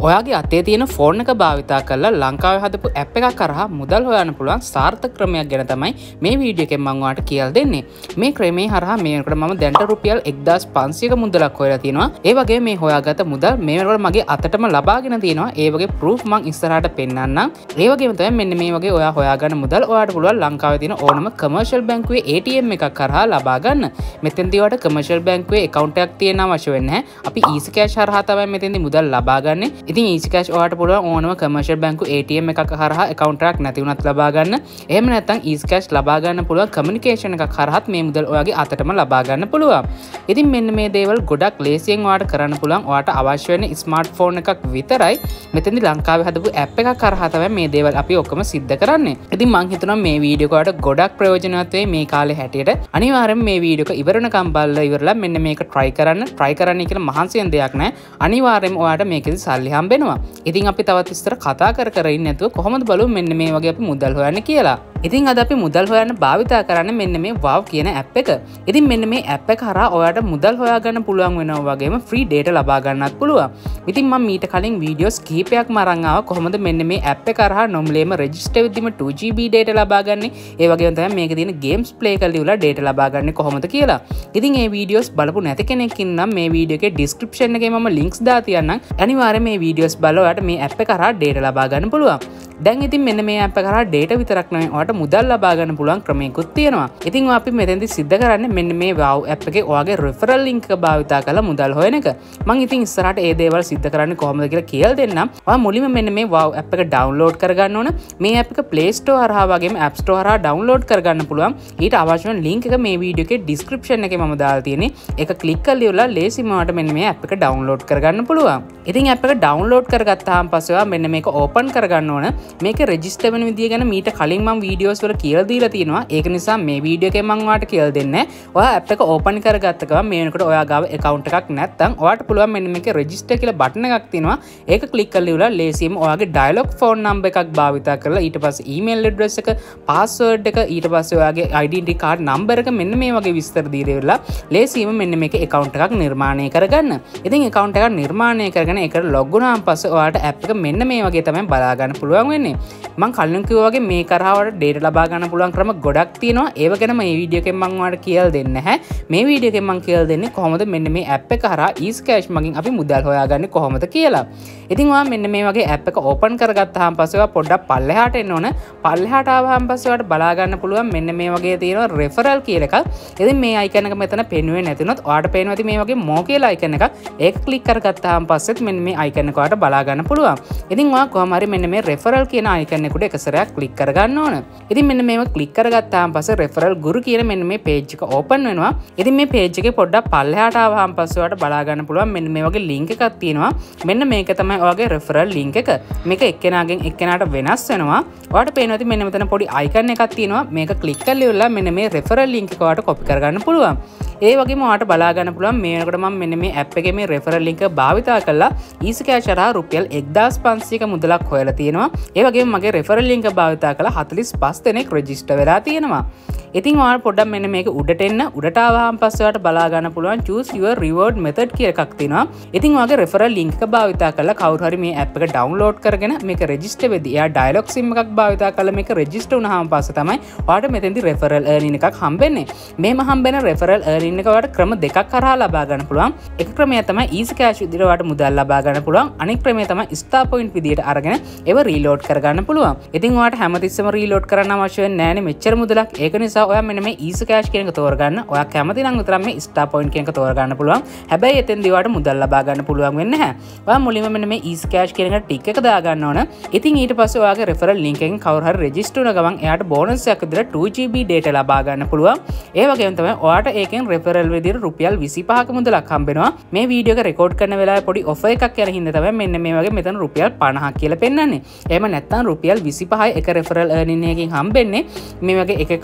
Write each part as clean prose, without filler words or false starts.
ඔයාගේ අතේ තියෙන ෆෝන් එක භාවිතා කරලා ලංකාවේ හදපු ඇප් එකක් කරහා මුදල් හොයන්න පුළුවන් සාර්ථක ක්‍රමයක් ගැන තමයි මේ වීඩියෝ එකෙන් මම ඔයාලට කියලා දෙන්නේ. මේ ක්‍රමේ හරහා මේ වෙනකොට මම දැන්ට රුපියල් 1500ක මුදලක් හොයලා තියෙනවා. ඒ වගේ මේ හොයාගත මුදල් මේ වෙනකොට මගේ අතටම ලබාගෙන තියෙනවා. ඒ වගේ ප්‍රූෆ් මම ඉස්සරහට පෙන්නන්නම්. ඒ වගේම තමයි මෙන්න මේ වගේ ඔයා හොයාගන්න මුදල් ඔයාලට පුළුවන් ලංකාවේ තියෙන ඕනම කමර්ෂල් බැංකුවේ ATM එකක් කරහා ලබා ගන්න. මෙතෙන්දී ඔයාලට කමර්ෂල් බැංකුවේ account එකක් තියෙන අවශ්‍ය වෙන්නේ නැහැ. අපි easy cash හරහා තමයි මෙතෙන්දී මුදල් ලබා ගන්න. ඉතින් easy cash ඔයාලට පුළුවන් ඕනම කමර්ෂල් බැංකු ATM එකක් හරහා account එකක් නැති වුණත් ලබා ගන්න. එහෙම නැත්නම් easy cash ලබා ගන්න පුළුවන් communication එකක් හරහාත් මේ මුදල් ඔයාගේ අතටම ලබා ගන්න පුළුවන්. ඉතින් මෙන්න මේ දේවල් ගොඩක් ලේසියෙන් ඔයාලට කරන්න පුළුවන්. ඔයාලට අවශ්‍ය වෙන ස්මාර්ට්ෆෝන් එකක් විතරයි. මෙතෙන්දී ලංකාවේ හදපු app එකක් කරහා තමයි මේ දේවල් අපි ඔක්කොම සිද්ධ කරන්නේ. ඉතින් මම හිතනවා මේ වීඩියෝ එක ඔයාලට ගොඩක් ප්‍රයෝජනවත් වෙයි මේ කාලේ හැටියට. අනිවාර්යෙන්ම මේ වීඩියෝ එක ඉවර වෙනකම් බලලා ඉවරලා මෙන්න මේක try කරන්න. try කරන්න කියලා මහන්සි වෙන දෙයක් නෑ. අනිවාර්යෙන්ම ඔයාලට මේකෙදි සල්ලි හම්බෙනවා. ඉතින් අපි තවත් විස්තර කතා කර ඉන්නේ නැතුව කොහොමද බලමු මෙන්න මේ වගේ අපි මුදල් හොයන්න කියලා. ඉතින් අද අපි මුදල් හොයන්න භාවිතා කරන්නේ මෙන්න මේ wow කියන app එක. ඉතින් මෙන්න මේ app එක හරහා ඔයාලට මුදල් හොයාගන්න පුළුවන් වෙනවා වගේම free data ලබා ගන්නත් පුළුවන්. ඉතින් මම මීට කලින් වීඩියෝස් කිහිපයක්ම අරන් ආවා කොහොමද මෙන්න මේ app එක හරහා නොමිලේම register වෙද්දිම 2GB data ලබා ගන්නේ. ඒ වගේම තමයි මේකේ තියෙන games play කරලා ඉවරලා data ලබා ගන්නේ කොහොමද කියලා. ඉතින් මේ වීඩියෝස් බලපු නැති කෙනෙක් ඉන්නම් මේ වීඩියෝ එකේ description එකේ මම links දාලා තියන්නම්. අනිවාර්යයෙන් මේ වීඩියෝස් බලලා ඔයාලට මේ app එක හරහා data ලබා ගන්න පුළුවන්. දැන් ඉතින් මෙන්න මේ app එක හරහා data විතරක් නෙවෙයි ඔයාලට මුදල් ලබා ගන්න පුළුවන් ක්‍රමයකුත් තියෙනවා. ඉතින් අපි මෙතෙන්දි සිද්ධ කරන්නේ මෙන්න මේ wow app එකේ ඔයාගේ referral link එක භාවිතා කරලා මුදල් හොයන එක. මම ඉතින් ඉස්සරහට ඒ දේවල් සිද්ධ කරන්නේ කොහොමද කියලා කියලා දෙන්නම්. ඔයා මුලින්ම මෙන්න මේ wow app එක download කරගන්න ඕන. මේ app එක Play Store හරහා වගේම App Store හරහා download කරගන්න පුළුවන්. ඊට අවශ්‍ය වෙන link එක මේ වීඩියෝ එකේ description එකේ මම දාලා තියෙන්නේ. ඒක click කරලා ඉවරලා ලේසිම ඔයාලට මෙන්න මේ app එක download කරගන්න පුළුවන්. ඉතින් app එක download කරගත්තාම පස්සේ ඔයා මෙන්න මේක open කරගන්න ඕන. මේක register වෙන විදිය ගැන මීට කලින් මම වීඩියෝස් වල කියලා දීලා තියෙනවා. ඒක නිසා මේ වීඩියෝ එකෙන් මම ඔයාලට කියලා දෙන්නේ. ඔයා app එක open කරගත්ත ගමන් මේ වෙනකොට ඔයා ගාව account එකක් නැත්නම් ඔයාලට පුළුවන් මෙන්න මේකේ register කියලා button එකක් තියෙනවා. ඒක click කරලා ඉවරලා ලේසියෙන්ම ඔයාගේ dialog phone number එකක් භාවිතා කරලා ඊට පස්සේ email address එක, password එක, ඊට පස්සේ ඔයාගේ identity card number එක මෙන්න මේ වගේ විස්තර දීලා ඉවරලා ලේසියෙන්ම මෙන්න මේකේ account එකක් නිර්මාණය කරගන්න. ඉතින් account එකක් නිර්මාණය කරගෙන ඒකට log වුණාන් පස්සේ ඔයාලට app එක මෙන්න මේ වගේ තමයි බලා ගන්න පුළුවන් වෙන්නේ. මම කලින් කිව්වා වගේ මේ කරහා ඔයාලට data ලබා ගන්න පුළුවන් ක්‍රම ගොඩක් තියෙනවා. ඒව ගැන මේ වීඩියෝ එකෙන් මම ඔයාලට කියලා දෙන්නේ නැහැ. මේ වීඩියෝ එකෙන් මම කියලා දෙන්නේ කොහොමද මෙන්න මේ app එක හරහා easy cash මගින් අපි මුදල් හොයාගන්නේ කොහොමද කියලා. ඉතින් ඔයා මෙන්න මේ වගේ app එක open කරගත්තාම පස්සේ ඔයා පොඩ්ඩක් පල්ලෙහාට එන්න ඕන. පල්ලෙහාට ආවහම පස්සේ ඔයාලට බලා ගන්න පුළුවන් මෙන්න මේ වගේ තියෙනවා referral කියලා එකක්. ඉතින් මේ icon එක මෙතන පෙන්වෙන්නේ නැතිනොත් ඔයාලට පේනවා ඉතින් මේ වගේ more කියලා icon එකක්. ඒක click කරගත්තාම පස්සෙත් මෙන්න මේ icon එක ඔයාලට බලා ගන්න පුළුවන්. ඉතින් ඔයා කොහොම හරි මෙන්න මේ referral කියන icon එකට එක සැරයක් click කරගන්න ඕන. ඉතින් මෙන්න මේව click කරගත්තාම පස්සේ referral ගුරු කියන මෙන්න මේ page එක open වෙනවා. ඉතින් මේ page එකේ පොඩ්ඩක් පල්ලෙහාට ආවහම පස්සේ ඔයාලට බලා ගන්න පුළුවන් මෙන්න මේ වගේ link එකක් තියෙනවා. මෙන්න මේක තමයි ඔයාගේ referral link එක. මේක එක්කෙනාගෙන් එක්කෙනාට වෙනස් වෙනවා. ඔයාලට පේනවා ඉතින් මෙන්න මෙතන පොඩි icon එකක් තියෙනවා. මේක click කරලා ඉවරලා මෙන්න මේ referral link එක ඔයාලට copy කරගන්න පුළුවන්. ඒ වගේම ඔයාලට බලා ගන්න පුළුවන් මේ වෙනකොට මම මෙන්න මේ app එකේ මේ referral link එක භාවිතා කරලා easy cash හරහා රුපියල් 1500ක මුදලක් හොයලා තියෙනවා. ඒ වගේම මගේ referral link එක භාවිතා කරලා 45 දෙනෙක් register වෙලා තියෙනවා. ඉතින් ඔයාලා පොඩ්ඩක් මෙන්න මේක උඩට එන්න. උඩට ආවහම පස්සේ ඔයාලට බලා ගන්න පුළුවන් choose your reward method කියලා එකක් තියෙනවා. ඉතින් ඔයාගේ referral link එක භාවිතා කරලා කවුරු හරි මේ app එක download කරගෙන මේක register වෙද්දී එයා dialog sim එකක් භාවිතා කරලා මේක register වුණාම පස්සේ තමයි ඔයාලට මෙතෙන්දී referral earning එකක් හම්බෙන්නේ. මේම හම්බෙන referral earning එක ඔයාලට ක්‍රම දෙකක් කරහා ලබා ගන්න පුළුවන්. එක ක්‍රමය තමයි easy cash විදිහට ඔයාලට මුදල් ලබා ගන්න පුළුවන්. අනෙක් ක්‍රමය තමයි star point විදිහට අරගෙන ඒව reload කරගන්න පුළුවන්. ඉතින් ඔයාලට හැමතිස්සෙම reload කරන්න අවශ්‍ය වෙන්නේ නැහැනේ මෙච්චර මුදලක්. ඒක නිසා ඔයා මෙන්න මේ easy cash කියන එක තෝරගන්න. ඔයා කැමති නම් විතරක් මේ star point කියන එක තෝරගන්න පුළුවන්. හැබැයි එතෙන්දී ඔයාලට මුදල් ලබා ගන්න පුළුවන් වෙන්නේ නැහැ. ඔයා මුලින්ම මෙන්න මේ easy cash කියන එකට ටික් එක දා ගන්න ඕන. ඉතින් ඊට පස්සේ ඔයාගේ referral link එකෙන් කවුරු හරි register වුණ ගමන් එයාට bonus එකක් විදිහට 2GB data ලබා ගන්න පුළුවන්. ඒ වගේම තමයි ඔයාට ඒකෙන් referral විදිහට රුපියල් 25ක මුදලක් හම්බෙනවා. මේ වීඩියෝ එක record කරන වෙලාවේ පොඩි offer එකක් යන හින්දා තමයි මෙන්න මේ වගේ මෙතන රුපියල් 50ක් කියලා පෙන්නන්නේ. එහෙම නැත්නම් රුපියල් 25යි එක referral earning එකකින් හම්බෙන්නේ. මේ වගේ එක කාලට offer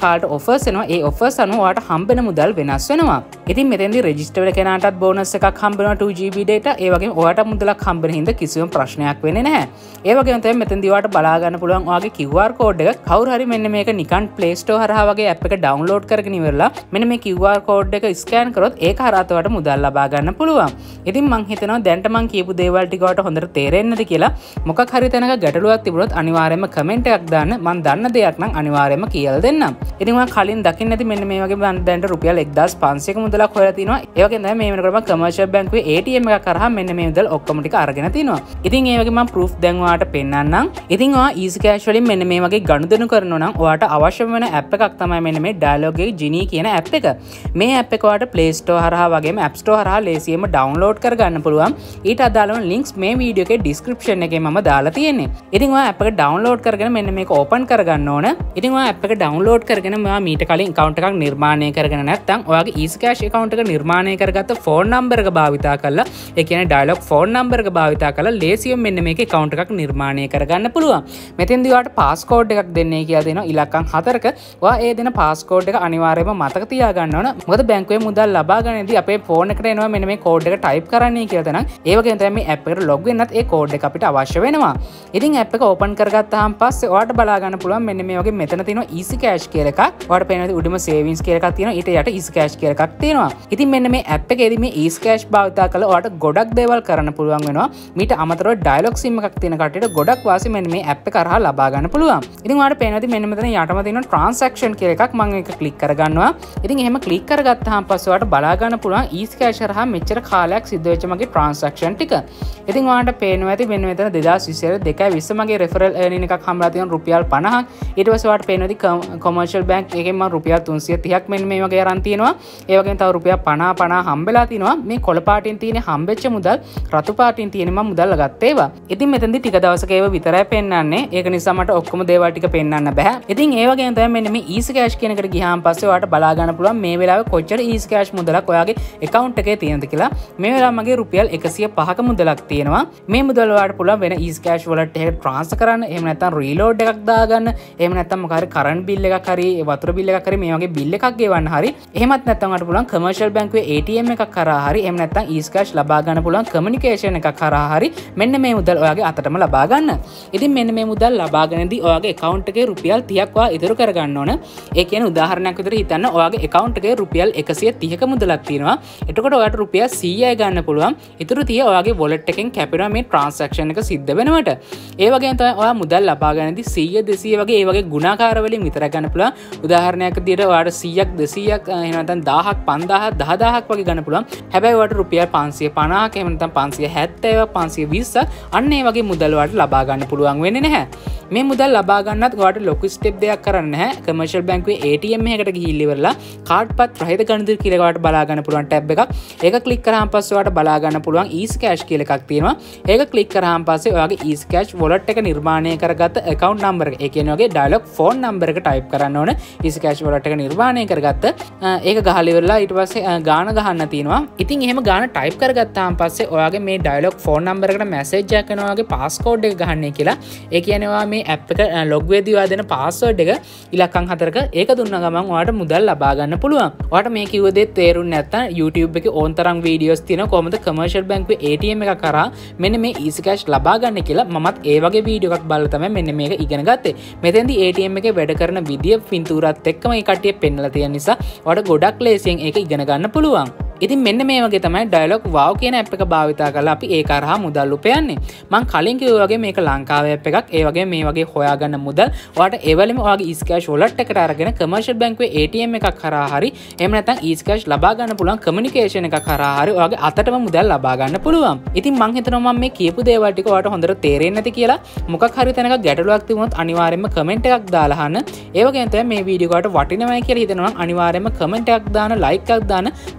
ඔෆර්ස් එනවා. ඒ ඔෆර්ස් අනුව ඔයාලට හම්බෙන මුදල් වෙනස් වෙනවා. ඉතින් මෙතෙන්දී රෙජිස්ටර් වෙන කෙනාටත් බෝනස් එකක් හම්බ වෙනවා 2GB data. ඒ වගේම ඔයාලට මුදලක් හම්බෙන හින්දා කිසිම ප්‍රශ්නයක් වෙන්නේ නැහැ. ඒ වගේම තමයි මෙතෙන්දී ඔයාලට බලා ගන්න පුළුවන් ඔයාගේ QR code එක කවුරු හරි මෙන්න මේක නිකන් Play Store හරහා වගේ app එක download කරගෙන ඉවරලා මෙන්න මේ QR code එක scan කරොත් ඒක හරහා ඔයාලට මුදල් ලබා ගන්න පුළුවන්. ඉතින් මං හිතනවා දැන්ට මං කියපු දේවල් ටික ඔයාලට හොඳට තේරෙන්නේ නැති කියලා. මොකක් හරි තැනක ගැටලුවක් තිබුණොත් අනිවාර්යයෙන්ම කමෙන්ට් එකක් දාන්න. මං දන්න දෙයක් නම් අනිවාර්යයෙන්ම කියලා දෙන්නම්. ඉතින් මම කලින් දකින්න නැති මෙන්න මේ වගේ මම දැන්ට රුපියල් 1500ක මුදලක් හොයලා තිනවා. ඒ වගේම තමයි මේ වෙනකොට මම කමර්ෂල් බැංකුවේ ATM එකක් කරහා මෙන්න මේ මුදල් ඔක්කොම ටික අරගෙන තිනවා. ඉතින් ඒ වගේ මම proof දැන් ඔයාලට පෙන්නන්නම්. ඉතින් ඔයා easy cash වලින් මෙන්න මේ වගේ ගනුදෙනු කරනවා නම් ඔයාලට අවශ්‍ය වෙන app එකක් තමයි මෙන්න මේ Dialog එකේ Genie කියන app එක. මේ app එක ඔයාලට Play Store හරහා වගේම App Store හරහා ලේසියෙන්ම download කරගන්න පුළුවන්. ඊට අදාළව links මේ වීඩියෝ එකේ description එකේ මම දාලා තියෙන්නේ. ඉතින් ඔයා app එක download කරගෙන මෙන්න මේක open කරගන්න ඕන. ඉතින් ඔයා app එක download කරගෙන ඔයා මීට කලින් account එකක් නිර්මාණය කරගෙන නැත්නම් ඔයාගේ easy cash account එක නිර්මාණය කරගත්ත phone number එක භාවිතා කරලා ඒ කියන්නේ Dialog phone number එක භාවිතා කරලා ලේසියෙන් මෙන්න මේක account එකක් නිර්මාණය කරගන්න පුළුවන්. මෙතෙන්දී ඔයාලට passcode එකක් දෙන්නේ කියලා දෙනවා ඉලක්කම් 4ක. ඔයා ඒ දෙන passcode එක අනිවාර්යයෙන්ම මතක තියාගන්න ඕන. මොකද බැංකුවේ මුදල් ලබා ගන්නදී අපේ phone එකට එනවා මෙන්න මේ code එක type කරන්නයි කියලා තනං. ඒ වගේම තමයි මේ app එකට log වෙන්නත් ඒ code එක අපිට අවශ්‍ය වෙනවා. ඉතින් app එක open කරගත්තාම පස්සේ ඔයාලට බලා ගන්න පුළුවන් මෙන්න මේ වගේ මෙතන තියෙනවා easy cash කියලා එකක්. ඔයාලට පේනවා උඩම savings කියලා එකක් තියෙනවා. ඊට යට easy cash කියලා එකක් තියෙනවා. ඉතින් මෙන්න මේ app එකේදී මේ easy cash භාවිතා කරලා ඔයාලට ගොඩක් දේවල් කරන්න පුළුවන් වෙනවා. මීට අමතරව Dialog sim එකක් තියෙන කට්ටියට ගොඩක් වාසි මෙන්න මේ app එක කරහා ලබා ගන්න පුළුවන්. ඉතින් ඔයාලට පේනවා මෙන්න මෙතන යටම තියෙනවා transaction කියලා එකක්. මම ඒක click කරගන්නවා. ඉතින් එහෙම click කරගත්තාම පස්සේ ඔයාලට බලා ගන්න පුළුවන් easy cash හරහා මෙච්චර කාලයක් සිද්ධ වෙච්ච මගේ transaction ටික. ඉතින් ඔයාලට පේනවා ඇති මෙන්න මෙතන 2020 2/20 මගේ referral earning එකක් හම්බලා තියෙනවා රුපියල් 50ක්. ඊට පස්සේ ඔයාලට පේනවා ඇති commercial bank එකෙන් මම රුපියල් 330ක් මෙන්න මේ වගේ අරන් තියෙනවා. ඒ වගේම තව රුපියල් 50 හම්බෙලා තිනවා. මේ කොළ පාටින් තියෙන හම්බෙච්ච මුදල් රතු පාටින් තියෙන මම මුදල් ගත්ත ඒවා. ඉතින් මෙතෙන්දී ටික දවසක ඒවා විතරයි පෙන්නන්නේ. ඒක නිසා මට ඔක්කොම දේවල් ටික පෙන්නන්න බෑ. ඉතින් ඒ වගේම තමයි මෙන්න මේ easy cash කියන එකට ගියාම පස්සේ ඔයාලට බලා ගන්න පුළුවන් මේ වෙලාවේ කොච්චර easy cash මුදලක් ඔයාගේ account එකේ තියෙනද කියලා. මේ වෙලාව මගේ රුපියල් 105ක මුදලක් තියෙනවා. මේ මුදල් ඔයාලට පුළුවන් වෙන easy cash wallet එකට transfer කරන්න. එහෙම නැත්නම් reload එකක් දාගන්න. එහෙම නැත්නම් මොකක් හරි current bill එකක් හරි වතුර bill එකක් හරි මේ වගේ bill එකක් ගෙවන්න හරි. එහෙමත් නැත්නම් ඔයාලට පුළුවන් commercial බැංකුවේ ATM එකක් කරා හරි. එහෙම නැත්නම් easy cash ලබා ගන්න පුළුවන් communication එකක් කරා හරි. මෙන්න මේ මුදල් ඔයාගේ අතටම ලබා ගන්න. ඉතින් මෙන්න මේ මුදල් ලබාගෙනදී ඔයාගේ account එකේ රුපියල් 30ක් ඔයා ඉතුරු කරගන්න ඕන. ඒ කියන්නේ උදාහරණයක් විදිහට හිතන්න ඔයාගේ account එකේ රුපියල් 130ක මුදලක් තියෙනවා. එතකොට ඔයාට රුපියල් 100යි ගන්න පුළුවන්. ඉතුරු 30 ඔයාගේ wallet එකෙන් කැපෙනවා මේ transaction එක සිද්ධ වෙනවට. ඒ වගේම තමයි ඔයා මුදල් ලබාගෙනදී 100 200 වගේ ඒ වගේ ගුණාකාර වලින් විතරක් ගන්න පුළුවන්. උදාහරණයක් විදිහට ඔයාට 100ක් 200ක් එහෙම නැත්නම් 1000ක් 5000ක් 10000ක් වගේ ගන්න පුළුවන්. හැබැයි ඔයාට රුපියල් 550ක් එහෙම නැත්නම් 570ක් 520ක් අන්න ඒ වගේ මුදල් ඔයාට ලබා ගන්න පුළුවන් වෙන්නේ නැහැ. මේ මුදල් ලබා ගන්නත් ඔයාට ලොකු ස්ටෙප් දෙයක් කරන්න නැහැ. කමර්ෂල් බැංකුවේ ATM එකකට ගිහිල්ලා ඉවරලා කාඩ් පත් රහිත ගණිත කියලා ඔයාට බලා ගන්න පුළුවන් ටැබ් එකක්. ඒක ක්ලික් කරාම පස්සේ ඔයාට බලා ගන්න පුළුවන් easy cash කියලා එකක් තියෙනවා. ඒක ක්ලික් කරාම පස්සේ ඔයාගේ easy cash wallet එක නිර්මාණය කරගත්ත account number එක. ඒ කියන්නේ ඔයාගේ Dialog phone number එක type කරන්න ඕන. easy cash wallet එක නිර්මාණය කරගත්ත ඒක ගහලා ඉවරලා ඊට පස්සේ ගාන ගහන්න තියෙනවා. ඉතින් එහෙම ගාන type කරගත්තාම පස්සේ ඔයාගේ මේ Dialog phone number එකට message එකක් එනවා ඔයාගේ passcode එක ගහන්නේ කියලා. ඒ කියන්නේ ඔයා මේ app එක log වෙද්දී ඔයා දෙන password එක ඉලක්කම් 4ක ඒක දුන්න ගමන් ඔයාට මුදල් ලබා ගන්න පුළුවන්. ඔයාට මේ කිව්ව දේ තේරුන්නේ නැත්නම් YouTube එකේ ඕන තරම් වීඩියෝස් තියෙනවා කොහොමද කමර්ෂල් බැංකුවේ ATM එකක් කරා මෙන්න මේ easy cash ලබා ගන්න කියලා. මමත් ඒ වගේ වීඩියෝ එකක් බලලා තමයි මෙන්න මේක ඉගෙන ගත්තේ. මෙතෙන්දී ATM එකේ වැඩ කරන විදිය පින්තූරات එක්කම මේ කට්ටිය පෙන්නලා තියෙන නිසා ඔයාට ගොඩක් ලේසියෙන් ඒක ඉගෙන ගන්න පුළුවන්. ඉතින් මෙන්න මේ වගේ තමයි Dialog wow කියන app එක භාවිතා කරලා අපි ඒක හරහා මුදල් උපයන්නේ. මම කලින් කිව්වා වගේ මේක ලංකාවේ app එකක්. ඒ වගේ මේ වගේ හොයාගන්න මුදල් ඔයාට එවලෙම ඔයාගේ easy cash wallet එකට අරගෙන commercial බැංකුවේ ATM එකක් කරා හරි එහෙම නැත්නම් easy cash ලබා ගන්න පුළුවන් communication එකක් කරා හරි ඔයාගේ අතටම මුදල් ලබා ගන්න පුළුවන්. ඉතින් මම හිතනවා මම මේ කියපු දේවල් ටික ඔයාට හොඳට තේරෙන්නේ නැති කියලා. මොකක් හරි තැනක ගැටලුවක් තිබුණොත් අනිවාර්යයෙන්ම comment එකක් දාලා අහන්න. ඒ වගේම තමයි මේ වීඩියෝ එකට වටිනවයි කියලා හිතනවා නම් අනිවාර්යයෙන්ම comment එකක් දාන්න, like එකක් දාන්න, තවත් යාළුවෝ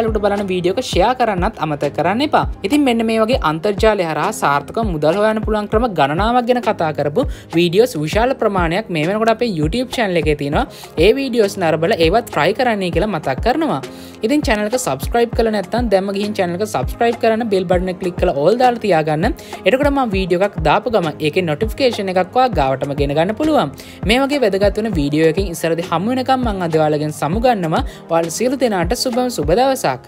අනිත් බලන වීඩියෝ එක ෂෙයා කරන්නත් අමතක කරන්න එපා. ඉතින් මෙන්න මේ වගේ අන්තර්ජාලය හරහා සාර්ථකව මුදල් හොයන්න පුළුවන් ක්‍රම ගණනාවක් ගැන කතා කරපු වීඩියෝස් විශාල ප්‍රමාණයක් මේ වෙනකොට අපේ YouTube channel එකේ තියෙනවා. ඒ වීඩියෝස් නරඹලා ඒවත් try කරන්නයි කියලා මතක් කරනවා. ඉතින් channel එක subscribe කරලා නැත්නම් දැම්ම ගිහින් channel එක subscribe කරන්න bell button එක click කරලා all දාලා තියාගන්න. එතකොට මම වීඩියෝ එකක් දාපු ගමන් ඒකේ notification එකක් ඔයා ගාවටම ගෙන ගන්න පුළුවන්. මේ වගේ වැදගත් වෙන වීඩියෝ එකකින් ඉස්සරදී හමු වෙනකම් මම අද ඔයාලගෙන් සමු ගන්නවා. ඔයාලා සියලු දෙනාට සුබ දවසක්.